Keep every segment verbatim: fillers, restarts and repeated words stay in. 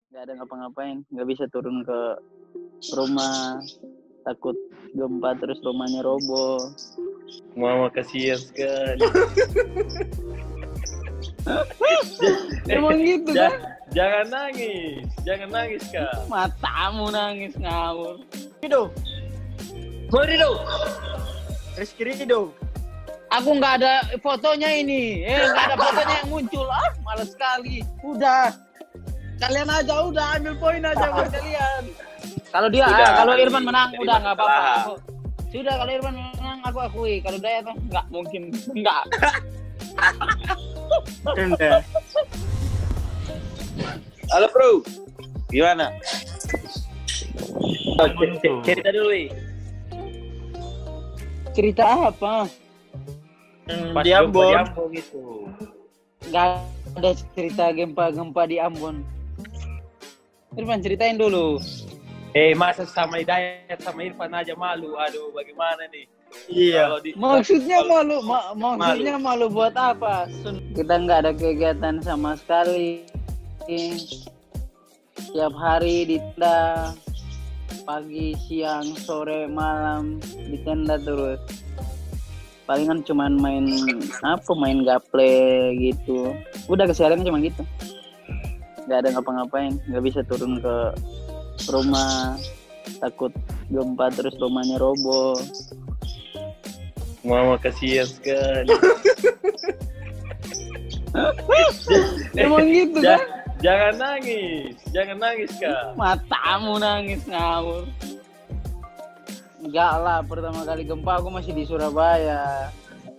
nggak ada ngapa-ngapain, nggak bisa turun ke rumah, takut gempa terus rumahnya roboh. Mama kasihan sekali. Emang gitu Ja- kan? Jangan nangis, jangan nangis kak. Matamu nangis ngawur. Rido, Mau Rido? Rizky Rido. Aku nggak ada fotonya ini, eh nggak ada fotonya yang muncul. Ah, males sekali. Udah, kalian aja udah ambil poin aja buat kalian. Kalau dia, Sudah, ah, kalau Ali. Irfan menang, Jadi udah nggak apa-apa. masalah. Aku- Sudah, kalau Irfan menang aku akui. Kalau Dayat tuh nggak mungkin, nggak. Rendah. Halo bro, gimana? Oh, Aman c- tuh. cerita dulu nih. Cerita apa? Pas Di gempa Ambon. Di Ambon gitu. Nggak ada cerita gempa-gempa di Ambon. Irfan ceritain dulu. Eh masa sama Hidayat sama Irfan aja malu. Aduh bagaimana nih? Iya. Kalau di- Maksudnya kalau- malu, ma- maksudnya malu buat apa? Sun- Kita nggak ada kegiatan sama sekali. Tiap hari di tenda, pagi, siang, sore, malam di tenda terus. Palingan cuman main apa, main gaple gitu. Udah kesehariannya cuma gitu. Nggak ada ngapa-ngapain, nggak bisa turun ke rumah, takut gempa terus rumahnya roboh. Mama kasihan sekali. Emang gitu Ja- kan? Jangan nangis, jangan nangis kak. Matamu nangis ngawur. Enggak lah, pertama kali gempa aku masih di Surabaya.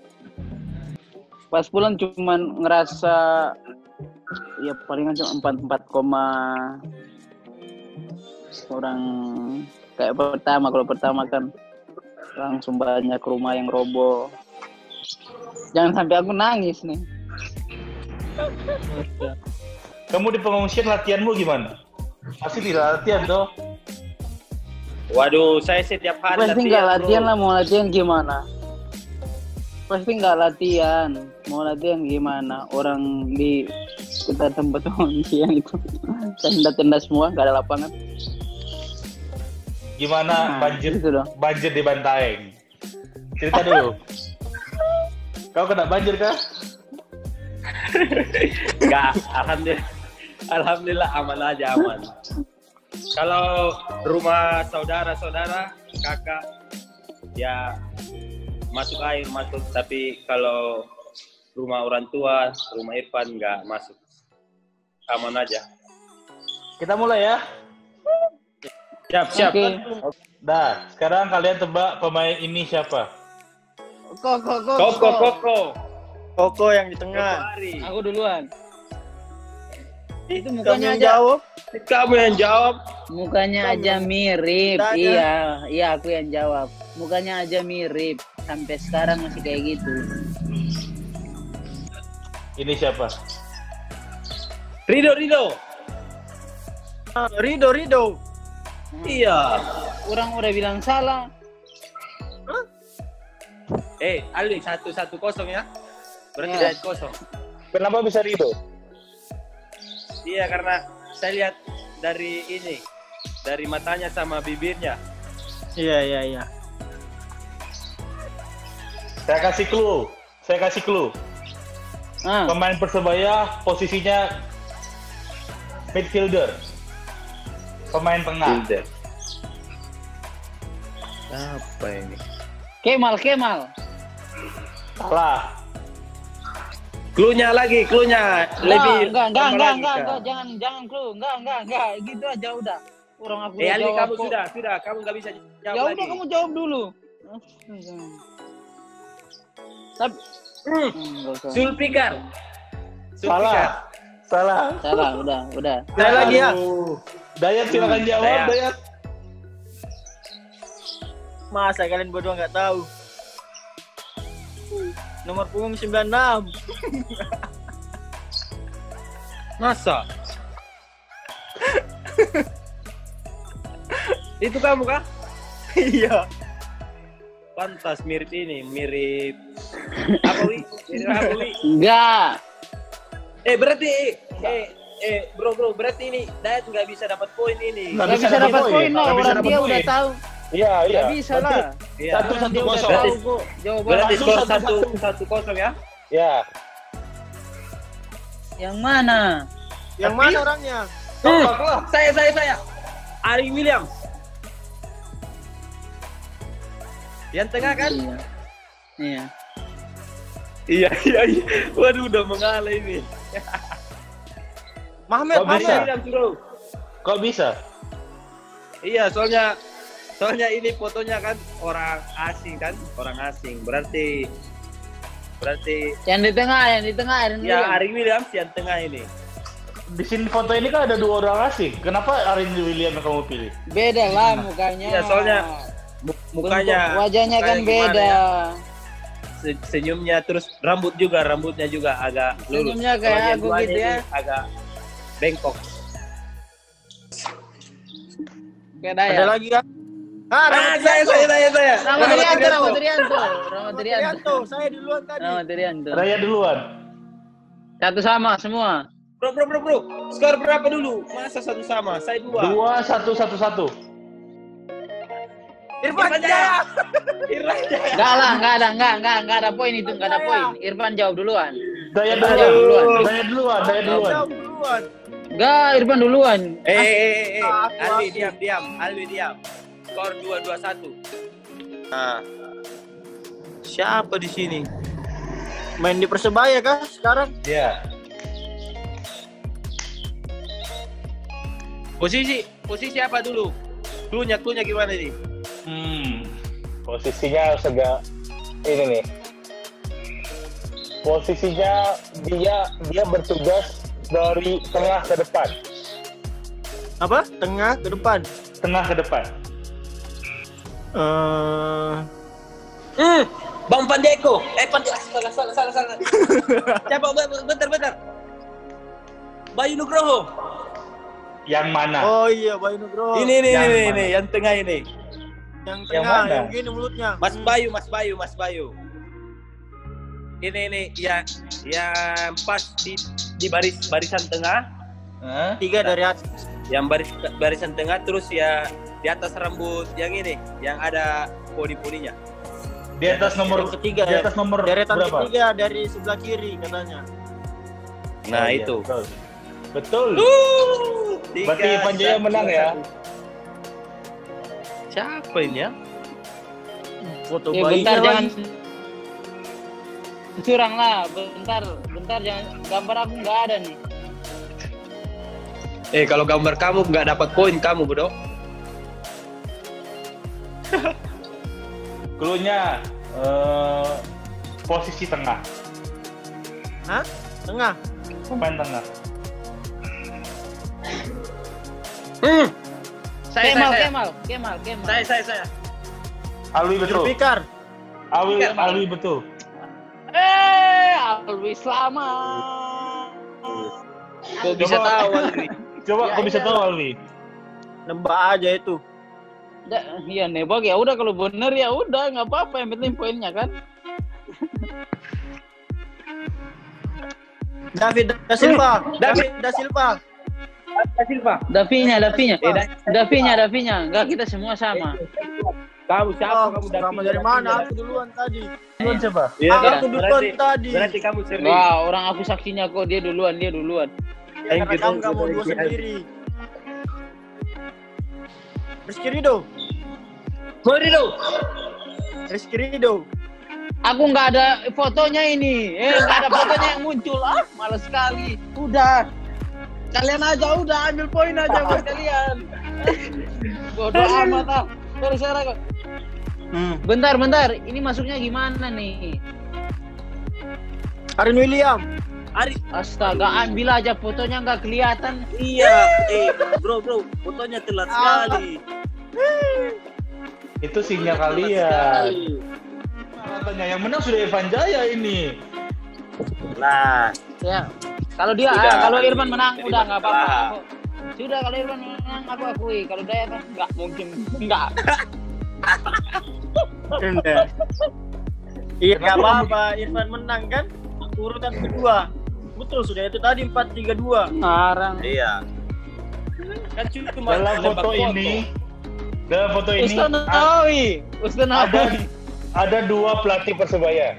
Pas pulang cuman ngerasa ya palingan cuma empat empat koma kurang kayak pertama. Kalau pertama kan langsung banyak rumah yang roboh. Jangan sampai aku nangis nih. Kamu di pengungsian latihanmu gimana? Pasti di latihan toh. Waduh, saya setiap hari Pasti nggak latihan bro. lah, mau latihan gimana? Pasti nggak latihan, mau latihan gimana? Orang di kita tempat pengungsian itu tenda-tenda semua, nggak ada lapangan. Gimana Nah, banjir gitu dong. banjir di Bantaeng? Cerita dulu. Kau kena banjir kah? Enggak, alhamdulillah. Alhamdulillah aman aja, aman. Kalau rumah saudara-saudara, kakak, ya masuk air, masuk. Tapi kalau rumah orang tua, rumah Irfan nggak masuk. Aman aja. Kita mulai ya. Siap, siap. Oke. Dah, sekarang kalian tebak pemain ini siapa? Kok, kok, kok, Koko, Koko. Koko yang di Koko tengah. Ari. Aku duluan. Itu Kamu mukanya yang aja, jawab. Kamu yang jawab. mukanya Kamu. aja mirip. Tanya. Iya, iya aku yang jawab. Mukanya aja mirip. Sampai sekarang masih kayak gitu. Ini siapa? Rido, Rido. Ah, Rido, Rido. Iya. Orang udah bilang salah. Eh, Ali satu satu kosong ya. Berarti Ya. dari kosong. Kenapa bisa Rido? Iya, karena saya lihat dari ini, dari matanya sama bibirnya. Iya, iya, iya. Saya kasih clue. Saya kasih clue. Ah, Pemain Persebaya posisinya midfielder. Pemain tengah. Hilda. Apa ini? Kemal, Kemal. Salah. Cluenya lagi, cluenya lebih. enggak, enggak, tambah enggak, lagi, enggak, Kak. enggak, jangan, jangan clue, enggak, enggak, enggak, gitu aja udah. Orang aku Eh, udah Ali jawab kamu kok. sudah, sudah, kamu nggak bisa jawab Ya lagi. udah kamu jawab dulu. Tapi Hmm, Hmm, nggak usah. Sulpikar. Sulpikar. Salah. Salah. Salah, udah, udah. Saya lagi ya. Aduh. Dayat silakan jawab, Dayat. Dayat. Masa kalian berdua nggak tahu? Nomor punggung sembilan puluh enam. Masa? Itu kamu kah? Iya. Pantas mirip ini, mirip apa wi? Mirip apa wi? Enggak. Eh berarti eh eh bro bro berarti ini Dayat nggak bisa dapat poin ini. Nggak Gak bisa dapat poin lah, Nggak bisa orang dapat dia poin. udah tahu. Iya, iya. Gak bisa lah. Iya. Satu Orang satu dia udah kosong. tahu kok jawaban. Berarti Satu, skor satu, satu satu. satu kosong ya. Ya. Yang mana? Yang mana orangnya? Hmm, saya saya saya. Ari Williams. Yang tengah kan? Iya. Iya. Iya iya iya. Waduh udah mengalah ini. Mahmed, Kok bisa? Mahmed. Williams bro. Kok bisa? Iya soalnya soalnya ini fotonya kan orang asing kan orang asing berarti berarti Yang di tengah, yang di tengah. Yang di ya tengah. Ari Williams yang tengah ini. Di sini foto ini kan ada dua orang asing. Kenapa Arin William yang kamu pilih? Beda lah mukanya. Iya soalnya mu- mukanya Bentuk wajahnya kan mukanya gimana beda. ya? Se- senyumnya terus rambut juga rambutnya juga agak lurus. Senyumnya kayak Kalau yang aku duanya gitu ya. ini agak bengkok. Kayak Ada Dayat. lagi kan? Ah, Ah, Rahmat saya saya saya saya. Rahmat Trianto, Rahmat Trianto, Rahmat Trianto, Trianto, saya duluan tadi. Rahmat Trianto. Raya duluan. Satu sama semua. Bro bro bro bro. Skor berapa dulu? Masa satu sama? Saya dua. Dua satu satu satu. Irfan Jaya. Irfan Jaya. Enggak lah, enggak ada, enggak, enggak, enggak ada poin itu, enggak ada poin. Irfan jawab duluan. Daya Irfan duluan. jawab duluan. Daya duluan. Daya duluan. Jawab duluan. Enggak, Irfan duluan. Eh eh eh eh. Aku, Alwi aku. diam diam. Alwi diam. Skor dua dua satu. Nah. Siapa di sini? Main di Persebaya kah sekarang? Iya. Posisi posisi apa dulu? Klunya klunya gimana nih? Hmm. Posisinya segak ini nih. Posisinya dia dia bertugas dari tengah ke depan. Apa? Tengah ke depan. Tengah ke depan. Eh, Hmm, Bang Pandeko. Eh Pandeko salah salah salah salah. Siapa bentar bentar. Bayu Nugroho. Yang mana? oh iya, Bayu Nugroho. Ini ini yang ini mana? ini yang tengah ini. yang yang tengah, mana? yang gini mulutnya. Mas Bayu, Mas Bayu, Mas Bayu. Ini ini ya yang pas di di baris barisan tengah, Hah? Tiga dari atas. yang baris barisan tengah terus ya di atas rambut yang ini, yang ada poni-poninya. Di atas nomor Yang ketiga di ya. atas nomor Deretan berapa? ketiga dari sebelah kiri katanya. Nah, Oh, iya, itu. Betul. Betul. Uh, tiga, Berarti Ivan Jaya satu, menang ya? satu. Siapa ini ya? Foto Eh, bayinya bentar jangan lagi. curang lah, bentar, bentar jangan gambar aku nggak ada nih. Eh, kalau gambar kamu nggak dapat poin kamu, Bro. Cluenya eh, posisi tengah. Hah? Tengah. Pemain tengah. Hmm. Saya, Kemal, saya, Kemal, Kemal, Kemal. saya, saya, saya. Alwi betul. Julfikar. Alwi Iya, Alwi betul. Eh, Alwi selamat. Kok bisa Coba- tahu, Alwi? Coba Ya, kau bisa iya. tahu Alwi. Nembak aja itu. Da, iya nebak ya udah kalau bener ya udah nggak apa-apa yang penting poinnya kan. David da Silva. David da Silva. Silva. Davinya, Davinya, Eh, Da- Davinya, Davinya. Enggak kita semua sama. Kamu siapa? Oh, kamu sama dari mana? Aku duluan tadi. Duluan siapa? Iya, Aku duluan berarti, tadi. berarti kamu sering. Wah, orang aku saksinya kok dia duluan, dia duluan. Ya, karena kamu nggak mau dua sendiri. Rizky Ridho. Morido. Rizky Ridho. Aku nggak ada fotonya ini. Eh, nggak ada fotonya yang muncul. Ah, males sekali. Udah. Kalian aja udah ambil poin aja buat kalian. Bodoh amat ah. Sorry, sorry kok. Hmm. Bentar, bentar. Ini masuknya gimana nih? Arin William. Ari. Astaga, ambil aja fotonya nggak kelihatan. Iya. Eh, bro, bro. Fotonya telat sekali. Itu sinyal Telat kalian. sekali. Katanya yang menang sudah Ivan Jaya ini. Nah, Ya. Kalau dia, Sudah. ah, kalau Irfan menang Jadi udah nggak apa-apa. masalah. Aku- Sudah kalau Irfan menang aku akui. Kalau dia kan nggak mungkin. Nggak. Iya, nggak apa-apa. Irfan menang kan? Urutan kedua. Betul, sudah itu tadi empat tiga dua. Ngarang. Iya. Kan cuma Dalam nembak foto ini, dalam foto ini Ustaz a- Nawawi. Ustaz ada Nawawi. ada dua pelatih Persebaya.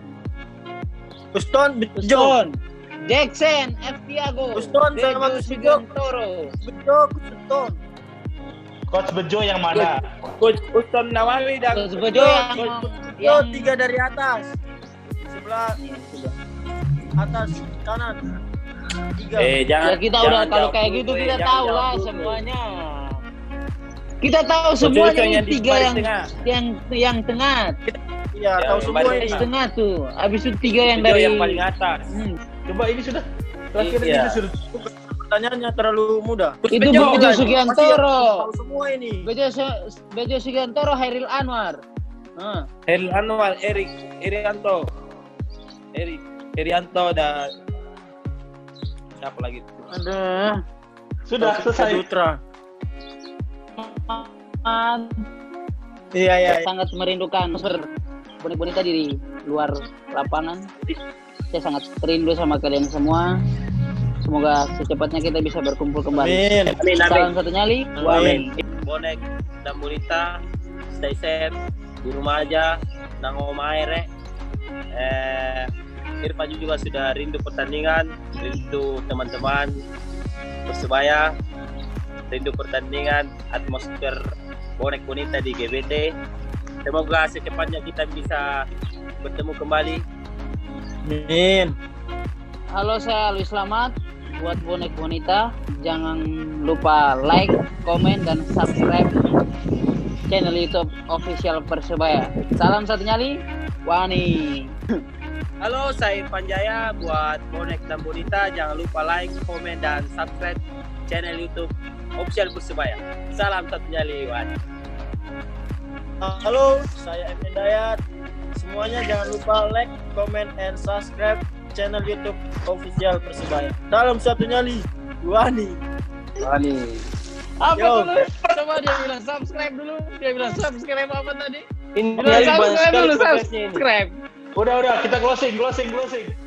Uston Bejo. Uston. Jackson F. Tiago. Uston sama Bejo Bejo. Sigantoro. Bejo, Uston. Coach Bejo yang mana? Coach Uston Nawawi dan Coach Bejo yang Bejo yang tiga dari atas. Sebelah atas kanan. Tiga. Eh jangan. Ya kita jangan udah kalau jawab kayak dulu, gitu eh, kita jangan tahu jawab lah dulu. semuanya. Kita tahu Coach semuanya Uston ini yang di tiga baris yang tengah. yang yang tengah, Iya, Ya, tahu yang semua baris ini. baris tengah tuh. Habis itu tiga yang Bejo dari yang paling atas. Hmm. Coba ini sudah terakhir Iya. ini sudah Pertanyaannya terlalu mudah. Itu Bejo Bejo kan? Sigantoro. Tahu semua ini. Bejo Su- Bejo Sigantoro, Hairil Anwar. Nah, Heril Anwar, Erik, Irianto, Erik, Irianto dan siapa lagi? ada sudah selesai. Putra. Man, Iya, iya. iya. sangat merindukan boneka-boneka di luar lapangan. Saya sangat rindu sama kalian semua. Semoga secepatnya kita bisa berkumpul kembali. Amin. Amin, Salam satu nyali. Amin. Bonek dan Bonita, stay safe di rumah aja, nang omaere. Eh, Irfan juga sudah rindu pertandingan, rindu teman-teman Persebaya, rindu pertandingan, atmosfer Bonek Bonita di G B T. Semoga secepatnya kita bisa bertemu kembali. Amin. Halo, saya Alwi Slamet. Buat bonek bonita, jangan lupa like, komen, dan subscribe channel YouTube official Persebaya. Salam satu nyali, Wani. Halo, saya Irfan Jaya. Buat Bonek dan Bonita, jangan lupa like, komen, dan subscribe channel YouTube official Persebaya. Salam satu nyali, Wan. Halo, saya M. Dayat. Semuanya jangan lupa like, comment, and subscribe channel YouTube official Persebaya. Dalam satu nyali, Wani. Wani. Apa Yo. dulu? Coba dia bilang subscribe dulu. Dia bilang subscribe apa tadi? Ini Bilang banyak subscribe sekali dulu, progresnya ini. subscribe. Udah udah kita closing closing closing.